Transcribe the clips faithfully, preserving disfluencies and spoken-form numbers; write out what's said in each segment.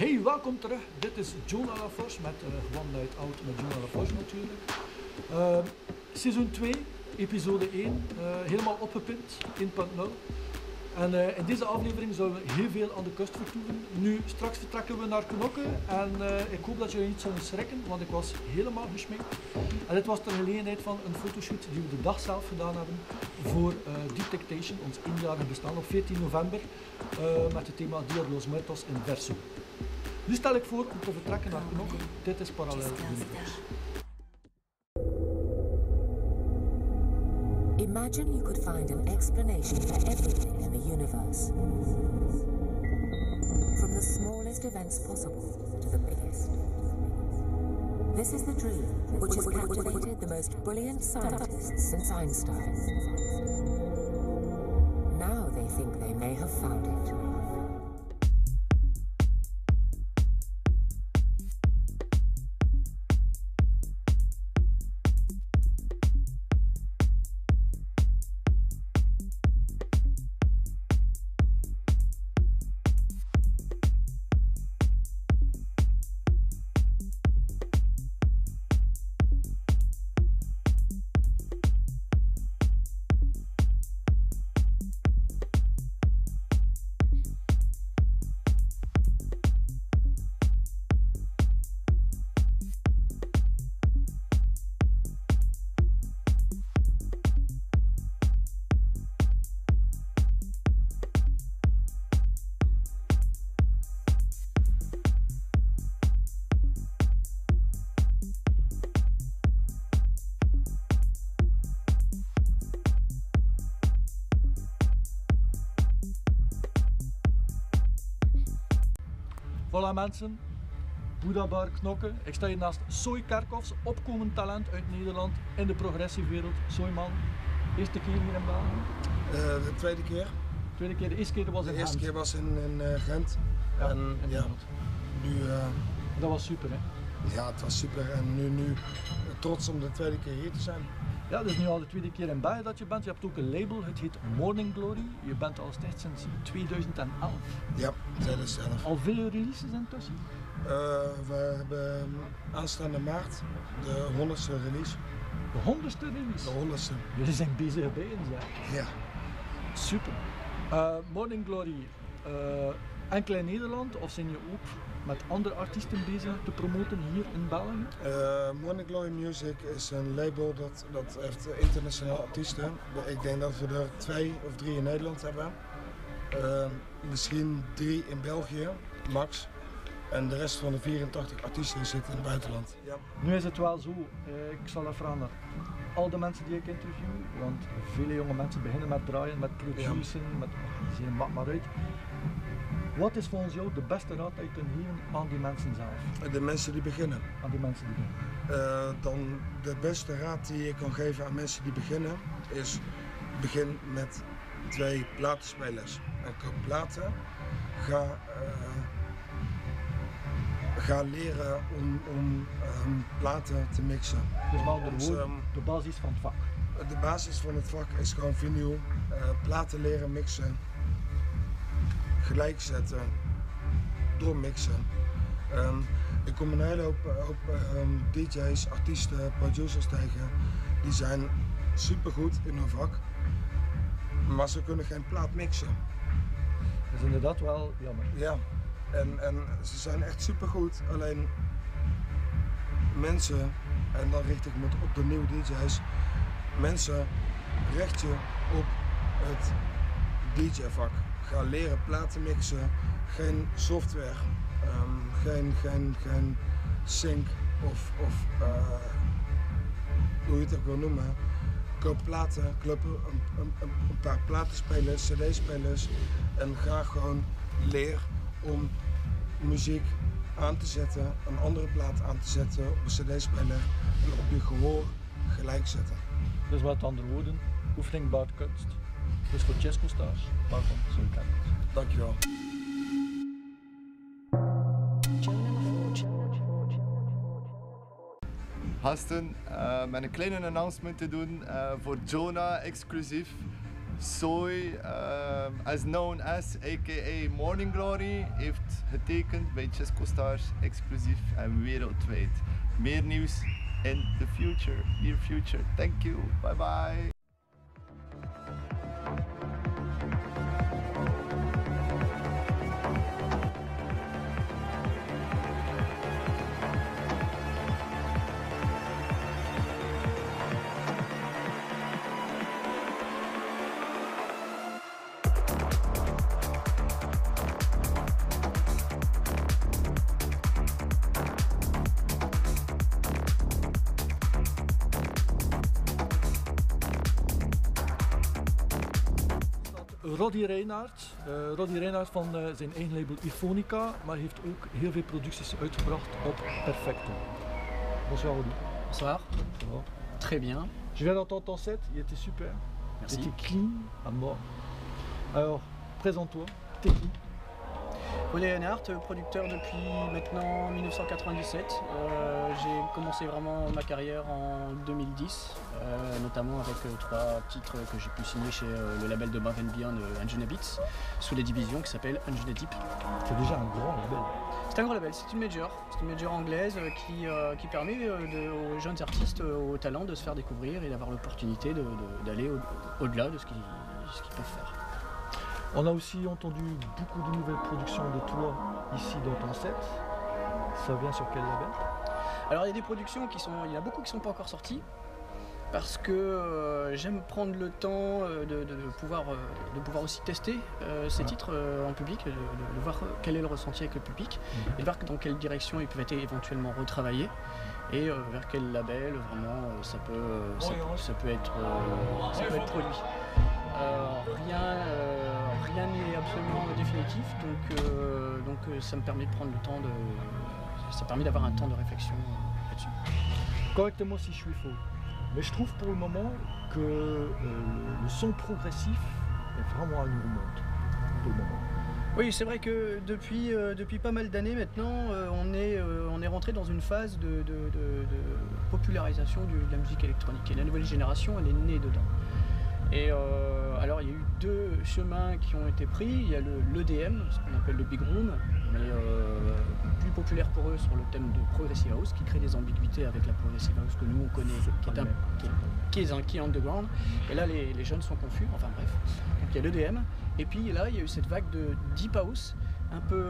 Hey, welkom terug. Dit is Jonah Laforge met uh, One Night Out met Jonah Laforge natuurlijk. Uh, seizoen twee, episode één, uh, helemaal opgepimpt, één punt nul. En uh, in deze aflevering zullen we heel veel aan de kust vertoeven. Nu, straks vertrekken we naar Knokke en uh, ik hoop dat jullie niet zullen schrikken, want ik was helemaal geschminkt. En dit was ter gelegenheid van een fotoshoot die we de dag zelf gedaan hebben voor uh, Deep Dictation, ons eenjarig bestaan op veertien november, uh, met het thema Dia de los Muertos in verso. Nu stel ik voor om te vertrekken naar Knokke. Dit is Parallel Universe. Imagine you could find an explanation for everything in the universe. From the smallest events possible to the biggest. This is the dream which has captivated the most brilliant scientists since Einstein. Now they think they may have found it. Voilà mensen, Buddha Bar Knokke. Ik sta hier naast Soy Kerkhoffs, opkomend talent uit Nederland in de progressieve wereld. Soy man, eerste keer hier in België? Uh, de tweede keer. Tweede keer, de eerste keer was in De eerste Gent. keer was in, in uh, Gent. Ja, en in ja, nu... Uh, dat was super hè? Ja, het was super en nu, nu trots om de tweede keer hier te zijn. Ja, het is nu al de tweede keer in België dat je bent. Je hebt ook een label, het heet Morning Glory. Je bent al steeds sinds tweeduizend elf. Ja, tweeduizend elf. Al veel releases intussen? Uh, we hebben aanstaande maart de honderdste release. De honderdste release? De honderdste. Jullie zijn bezig bij ons hè? Ja. Super. Uh, Morning Glory, uh, enkel in Nederland of zijn je ook met andere artiesten bezig te promoten hier in België? Uh, Morning Glory Music is een label dat, dat heeft internationale artiesten. Ik denk dat we er twee of drie in Nederland hebben. Uh, misschien drie in België, max. En de rest van de vierentachtig artiesten zitten in het buitenland. Ja. Nu is het wel zo, uh, ik zal dat vragen naar al de mensen die ik interview, want vele jonge mensen beginnen met draaien, met produceren, ja. met organiseren, maak maar uit. Wat is volgens jou de beste raad dat je kunt geven aan die mensen zelf? De mensen die beginnen. Aan die mensen die beginnen. Uh, dan de beste raad die je kan geven aan mensen die beginnen is begin met twee platenspelers. En koop platen. Ga, uh, ga leren om, om um, platen te mixen. Dus wel de, dus, woord, um, de basis van het vak. De basis van het vak is gewoon vinyl. Uh, platen leren mixen. Gelijk zetten, doormixen. Um, ik kom een hele hoop, hoop um, D J's, artiesten, producers tegen. Die zijn supergoed in hun vak, maar ze kunnen geen plaat mixen. Dat is inderdaad wel jammer. Ja, en, en ze zijn echt supergoed, alleen mensen, en dan richt ik me op de nieuwe D J's, mensen richt je op het D J-vak. Ga leren platen mixen, geen software, um, geen, geen, geen sync of, of uh, hoe je het ook wil noemen. Koop platen, koop een, een, een paar platenspelers, cd-spelers en ga gewoon leer om muziek aan te zetten, een andere plaat aan te zetten op een cd-speler en op je gehoor gelijk zetten. Dus met andere woorden, oefening baart kunst. Dus voor Chesco Stars, welkom, Soy Kerkhoffs. Dankjewel. Gasten, uh, met een kleine announcement te doen uh, voor Jonah exclusief. Zoe, um, as known as aka Morning Glory, heeft getekend bij Chesco Stars exclusief en wereldwijd. Meer nieuws in the future, near future. Thank you, bye bye. Roddy Reinhardt, uh, Roddy Reinhardt van uh, zijn eigen label Iphonica, maar heeft ook heel veel producties uitgebracht op Perfecto. Bonsoir Roddy. Bonsoir. Ça va? Très bien. Je viens d'entendre ton set, il était super. Merci. Il était clean à mort. Alors, présente-toi, t'es qui? Roddy Reinhardt, producteur depuis maintenant mille neuf cent quatre-vingt-dix-sept. Euh, j'ai commencé vraiment ma carrière en deux mille dix, euh, notamment avec euh, trois titres que j'ai pu signer chez euh, le label de Marvin Beyond, euh, Anjuna Beats, sous les divisions qui s'appelle Anjuna Deep. C'est déjà un grand label. C'est un grand label, c'est une major, c'est une major anglaise euh, qui, euh, qui permet euh, de, aux jeunes artistes, euh, aux talents de se faire découvrir et d'avoir l'opportunité de, de, d'aller au, au-delà de ce qu'ils, ce qu'ils peuvent faire. On a aussi entendu beaucoup de nouvelles productions de toi ici dans ton set. Ça vient sur quel label? Alors il y a des productions qui sont, il y en a beaucoup qui sont pas encore sorties parce que euh, j'aime prendre le temps euh, de, de, pouvoir, euh, de pouvoir aussi tester euh, ces titres euh, en public, de, de, de voir quel est le ressenti avec le public mmh. et de voir dans quelle direction ils peuvent être éventuellement retravaillés et euh, vers quel label vraiment euh, ça, peut, euh, ça, ça, peut être, euh, ça peut être produit. Euh, rien euh, rien n'est absolument définitif, donc, euh, donc euh, ça me permet de prendre le temps de... ça permet d'avoir un temps de réflexion euh, là-dessus. Correctement si je suis faux, mais je trouve pour le moment que euh, le, le son progressif est vraiment à nous remonte, pour le moment. Oui, c'est vrai que depuis, euh, depuis pas mal d'années maintenant, euh, on, est, euh, on est rentré dans une phase de, de, de, de popularisation du, de la musique électronique, et la nouvelle génération, elle est née dedans. Et euh, alors il y a eu deux chemins qui ont été pris, il y a le, l'E D M, ce qu'on appelle le Big Room, mais euh, plus populaire pour eux sur le thème de Progressive House, qui crée des ambiguïtés avec la Progressive House que nous on connaît, qui est, un, qui, est, qui, est un, qui est underground, et là les, les jeunes sont confus, enfin bref. Donc il y a l'E D M, et puis là il y a eu cette vague de Deep House, un peu...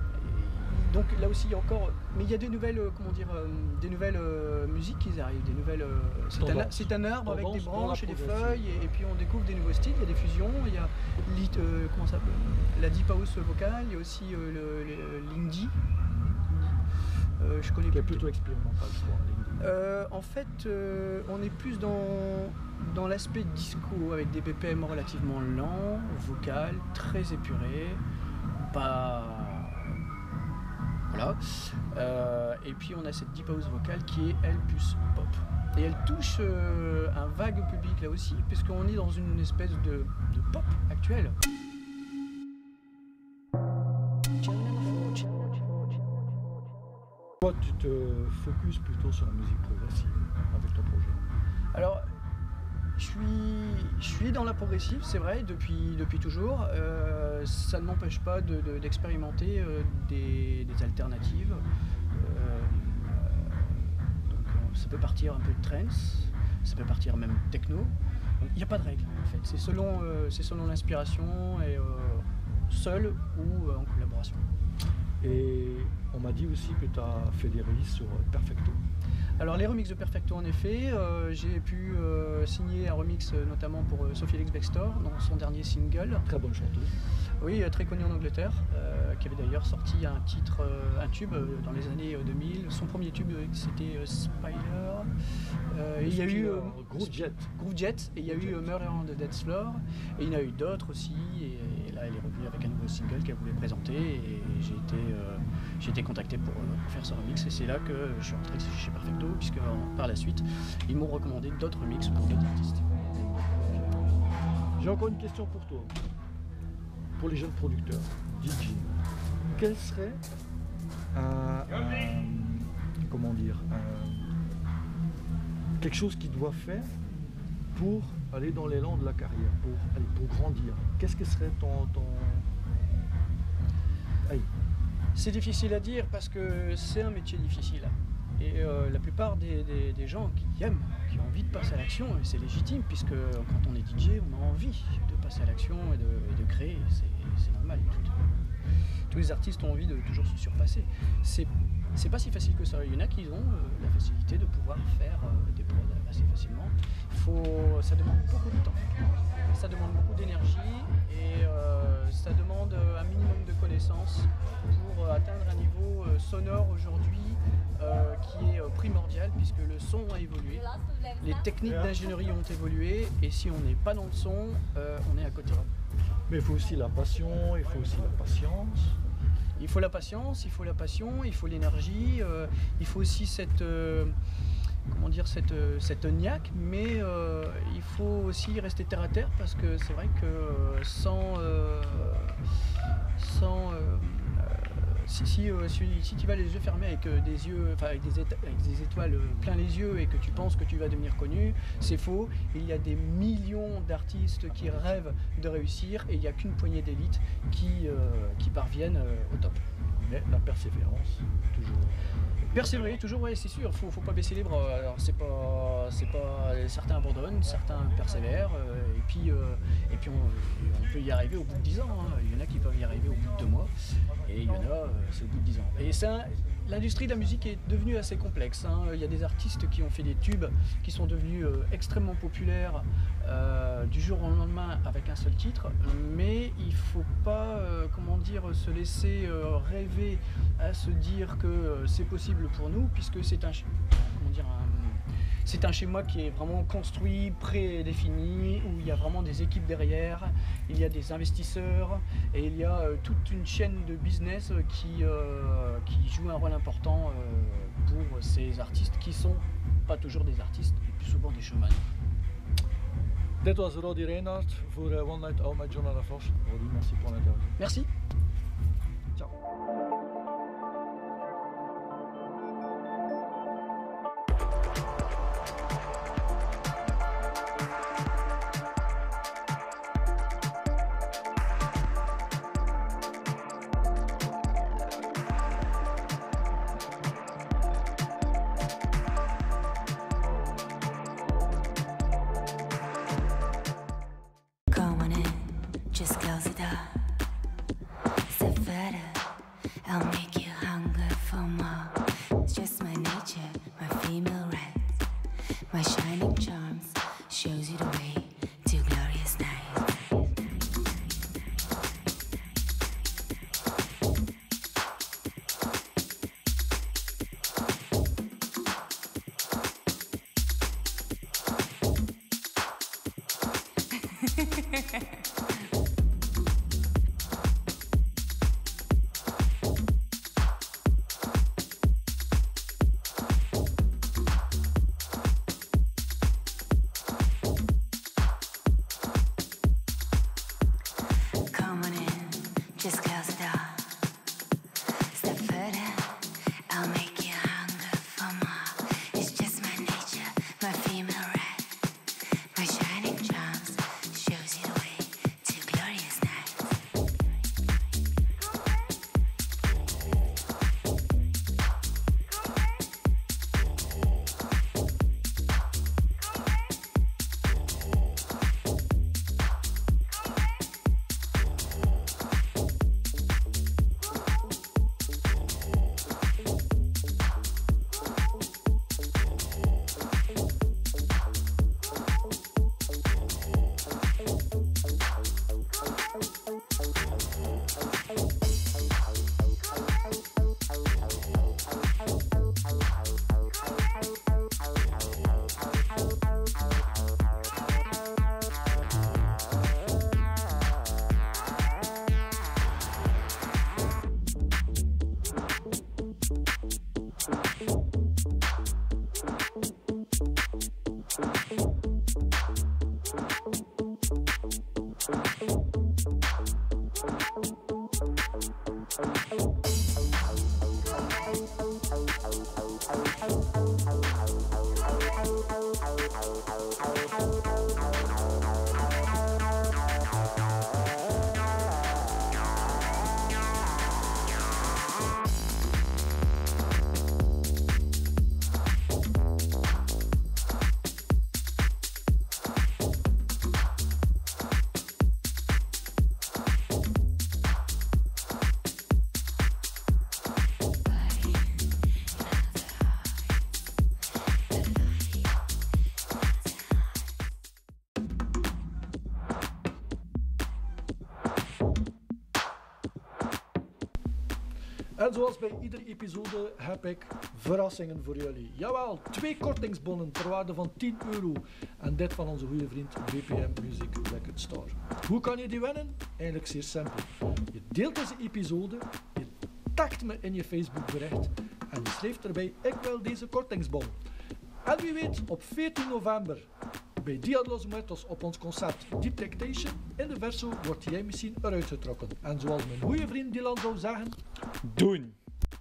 Donc là aussi il y a encore, mais il y a des nouvelles, comment dire, euh, des nouvelles euh, musiques qui arrivent, des nouvelles. Euh, c'est, un, c'est un arbre avec des branches et des feuilles, et, et puis on découvre des nouveaux styles, il y a des fusions, il y a euh, comment ça s'appelle, la deep house vocale, il y a aussi euh, le, le, l'indie. Euh, je connais qui est plutôt expérimental, je crois. Euh, en fait, euh, on est plus dans dans l'aspect disco avec des B P M relativement lents, vocal, très épuré, pas. Voilà. Euh, et puis on a cette deep house vocale qui est elle plus pop. Et elle touche euh, un vague public là aussi, puisqu'on est dans une espèce de, de pop actuelle. Toi, tu te focuses plutôt sur la musique progressive avec ton projet. Alors, je suis, je suis dans la progressive, c'est vrai, depuis, depuis toujours. Euh, ça ne m'empêche pas de, de, d'expérimenter euh, des, des alternatives. Euh, donc, ça peut partir un peu de trance, ça peut partir même techno. Il n'y a pas de règle en fait, c'est selon, euh, c'est selon l'inspiration et euh, seul ou euh, en collaboration. Et on m'a dit aussi que tu as fait des releases sur Perfecto. Alors les remixes de Perfecto en effet, euh, j'ai pu euh, signer un remix euh, notamment pour euh, Sophie Ellis-Bextor dans son dernier single. Très bonne chanteuse. Oui, euh, très connue en Angleterre, euh, qui avait d'ailleurs sorti un titre, euh, un tube euh, dans les années euh, deux mille. Son premier tube euh, c'était euh, Spider. Euh, il y a eu euh, Groove Jet. Groove Jet et il y a eu euh, Murder on the Dance Floor. Et il y en a eu d'autres aussi. Et, et là elle est revenue avec un nouveau single qu'elle voulait présenter et j'ai été, euh, j'ai été contacté pour, euh, pour faire ce remix et c'est là que je suis rentré chez Perfecto puisque en, par la suite ils m'ont recommandé d'autres remixes pour d'autres artistes. J'ai encore une question pour toi. Pour les jeunes producteurs, D J, quel serait un, un comment dire un, quelque chose qu'ils doivent faire pour aller dans l'élan de la carrière, pour, allez, pour grandir? Qu'est-ce que serait ton... ton... Allez. C'est difficile à dire parce que c'est un métier difficile. Et euh, la plupart des, des, des gens qui aiment, qui ont envie de passer à l'action, et c'est légitime puisque quand on est D J, on a envie de passer à l'action et de, et de créer, c'est normal. Tout, tous les artistes ont envie de toujours se surpasser. C'est c'est pas si facile que ça. Il y en a qui ont euh, la facilité de pouvoir faire euh, des prods assez facilement. Faut, ça demande beaucoup de temps, ça demande beaucoup d'énergie et euh, ça demande un minimum de connaissances pour euh, atteindre un niveau euh, sonore aujourd'hui euh, qui est euh, primordial puisque le son a évolué, les techniques d'ingénierie ont évolué et si on n'est pas dans le son, euh, on est à côté. Mais il faut aussi la passion, il faut aussi la patience. Il faut la patience, il faut la passion, il faut l'énergie, euh, il faut aussi cette, euh, comment dire, cette, cette niaque, mais euh, il faut aussi rester terre à terre parce que c'est vrai que euh, sans, euh, sans euh, si, si, euh, si, si tu vas les yeux fermés avec euh, des yeux, enfin avec des, avec des étoiles euh, plein les yeux et que tu penses que tu vas devenir connu, c'est faux. Il y a des millions d'artistes qui rêvent de réussir et il n'y a qu'une poignée d'élites qui, euh, qui parviennent euh, au top. Mais la persévérance, toujours. Persévérer, toujours, oui, c'est sûr, faut, faut pas baisser les bras. Alors, c'est pas, c'est pas, certains abandonnent, certains persévèrent, euh, et puis, euh, et puis on, on peut y arriver au bout de dix ans. Hein. Il y en a qui peuvent y arriver au bout de deux mois, et il y en a, euh, c'est au bout de dix ans. Et ça, l'industrie de la musique est devenue assez complexe. Hein. Il y a des artistes qui ont fait des tubes, qui sont devenus euh, extrêmement populaires euh, du jour au lendemain avec un seul titre, mais il faut pas, euh, comment dire, se laisser euh, rêver à se dire que euh, c'est possible pour nous, puisque c'est un, comment dire, un, c'est un schéma qui est vraiment construit, prédéfini, où il y a vraiment des équipes derrière, il y a des investisseurs et il y a euh, toute une chaîne de business qui, euh, qui joue un rôle important euh, pour ces artistes qui sont pas toujours des artistes, et plus souvent des showman. Dit was Roddy Reinhardt voor uh, One Night Out met John Lafroche. Roddy, merci pour l'interview. Merci. Ciao. My female rat, my shining charms shows you the way. En zoals bij iedere episode heb ik verrassingen voor jullie. Jawel, twee kortingsbonnen ter waarde van tien euro. En dit van onze goede vriend B P M Music Record Store. Hoe kan je die winnen? Eigenlijk zeer simpel. Je deelt deze episode, je tagt me in je Facebook bericht en je schrijft erbij: ik wil deze kortingsbon. En wie weet, op veertien november bij Dia de los Muertos op ons concert Deep Dictation in de Verso word jij misschien eruit getrokken. En zoals mijn goede vriend Dylan zou zeggen: doen!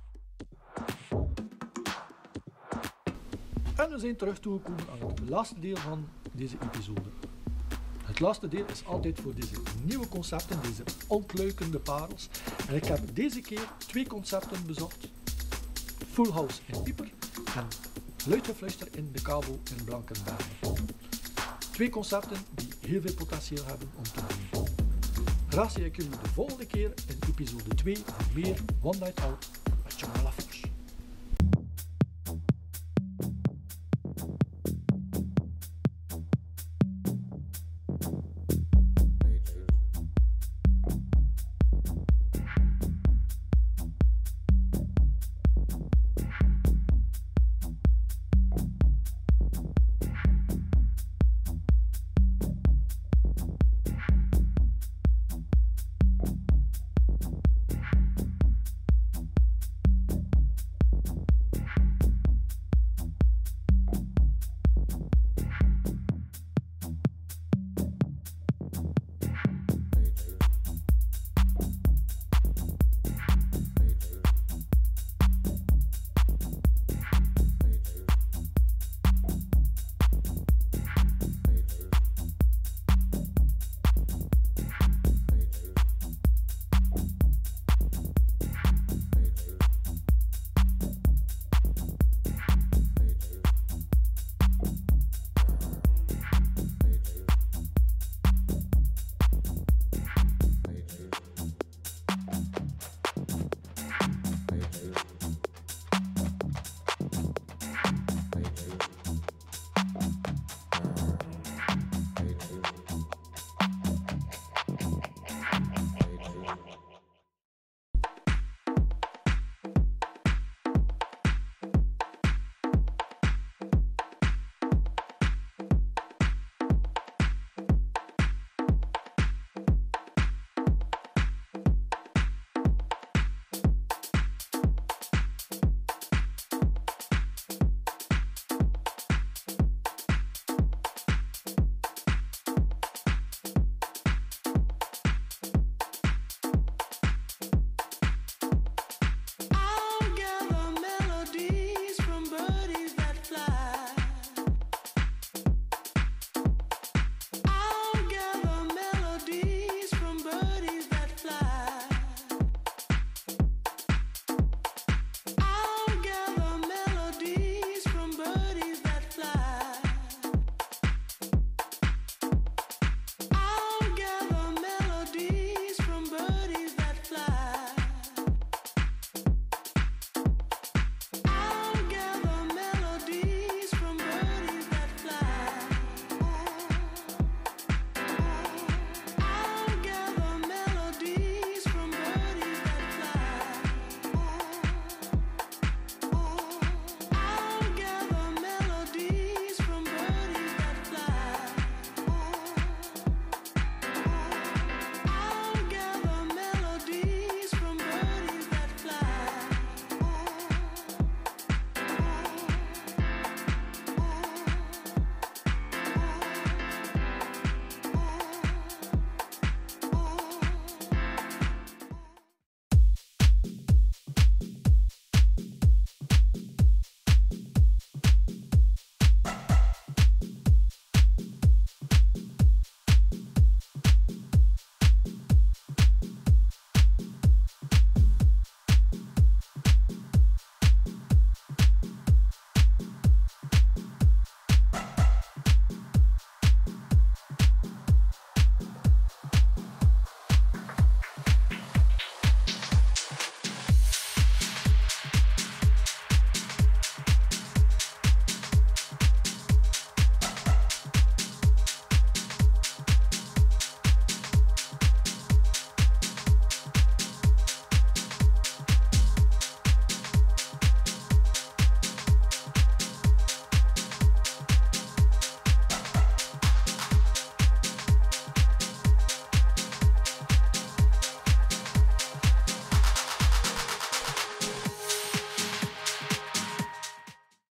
En we zijn terug toegekomen aan het laatste deel van deze episode. Het laatste deel is altijd voor deze nieuwe concepten, deze ontluikende parels. En ik heb deze keer twee concepten bezocht. Full House in Pieper en Luidgefluister in de Cabo in Blankenbergen. Twee concepten die heel veel potentieel hebben om te doen. Graag zie ik jullie de volgende keer in episode twee voor meer One Night Out